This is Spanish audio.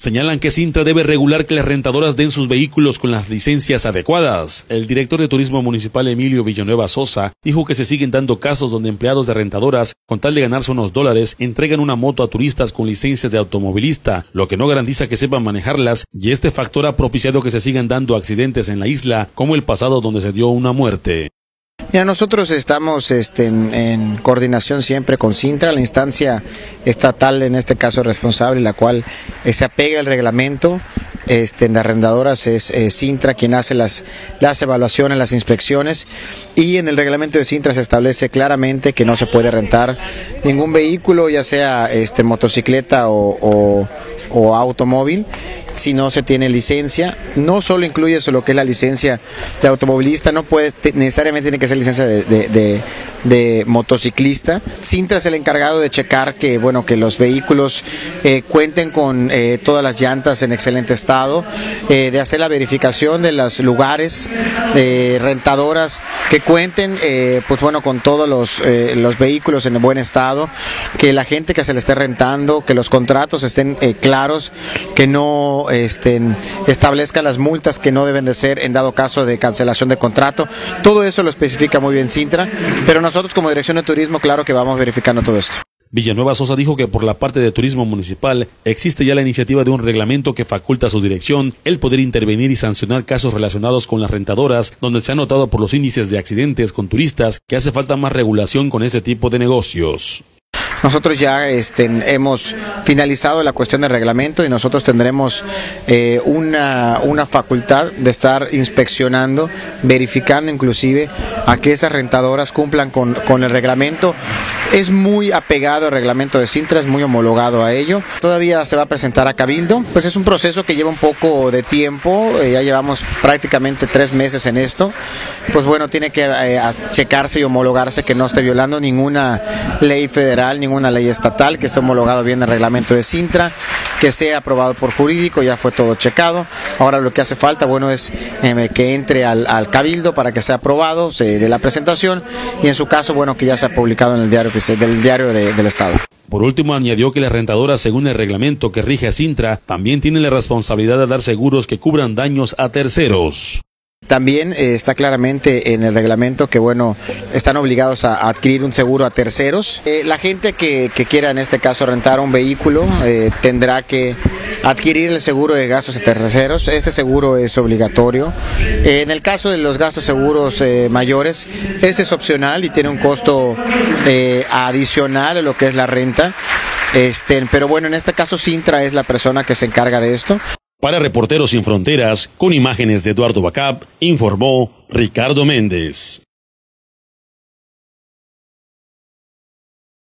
señalan que Cintra debe regular que las rentadoras den sus vehículos con las licencias adecuadas. El director de Turismo Municipal Emilio Villanueva Sosa dijo que se siguen dando casos donde empleados de rentadoras, con tal de ganarse unos dólares, entregan una moto a turistas con licencias de automovilista, lo que no garantiza que sepan manejarlas, y este factor ha propiciado que se sigan dando accidentes en la isla, como el pasado donde se dio una muerte. Mira, nosotros estamos en coordinación siempre con Cintra, la instancia estatal en este caso responsable, la cual se apega al reglamento. En las arrendadoras es Cintra quien hace las evaluaciones, las inspecciones, y en el reglamento de Cintra se establece claramente que no se puede rentar ningún vehículo, ya sea motocicleta o automóvil, si no se tiene licencia. No solo incluye eso, lo que es la licencia de automovilista, no puede necesariamente tiene que ser licencia de motociclista. Cintra es el encargado de checar que los vehículos cuenten con todas las llantas en excelente estado, de hacer la verificación de los lugares, rentadoras que cuenten con todos los vehículos en buen estado, que la gente que se le esté rentando, que los contratos estén claros, que no establezcan las multas que no deben de ser en dado caso de cancelación de contrato. Todo eso lo especifica muy bien Cintra, pero nosotros como Dirección de Turismo, claro que vamos verificando todo esto. Villanueva Sosa dijo que por la parte de Turismo Municipal existe ya la iniciativa de un reglamento que faculta a su dirección el poder intervenir y sancionar casos relacionados con las rentadoras, donde se ha notado por los índices de accidentes con turistas que hace falta más regulación con este tipo de negocios. Nosotros ya hemos finalizado la cuestión del reglamento y nosotros tendremos una facultad de estar inspeccionando, verificando inclusive a que esas rentadoras cumplan con el reglamento. Es muy apegado al reglamento de Cintra, es muy homologado a ello. Todavía se va a presentar a Cabildo, pues es un proceso que lleva un poco de tiempo, ya llevamos prácticamente 3 meses en esto. Pues bueno, tiene que checarse y homologarse que no esté violando ninguna ley federal, ninguna ley estatal, que esté homologado bien el reglamento de Cintra, que sea aprobado por jurídico, ya fue todo checado. Ahora lo que hace falta, es que entre al Cabildo para que sea aprobado, se dé la presentación y en su caso, que ya sea publicado en el diario del Estado. Por último, añadió que las rentadoras, según el reglamento que rige a Cintra, también tienen la responsabilidad de dar seguros que cubran daños a terceros. También está claramente en el reglamento que están obligados a adquirir un seguro a terceros. La gente que quiera en este caso rentar un vehículo tendrá que adquirir el seguro de gastos a terceros. Ese seguro es obligatorio. En el caso de los gastos seguros mayores, este es opcional y tiene un costo adicional a lo que es la renta. Pero en este caso Cintra es la persona que se encarga de esto. Para Reporteros Sin Fronteras, con imágenes de Eduardo Bacab, informó Ricardo Méndez.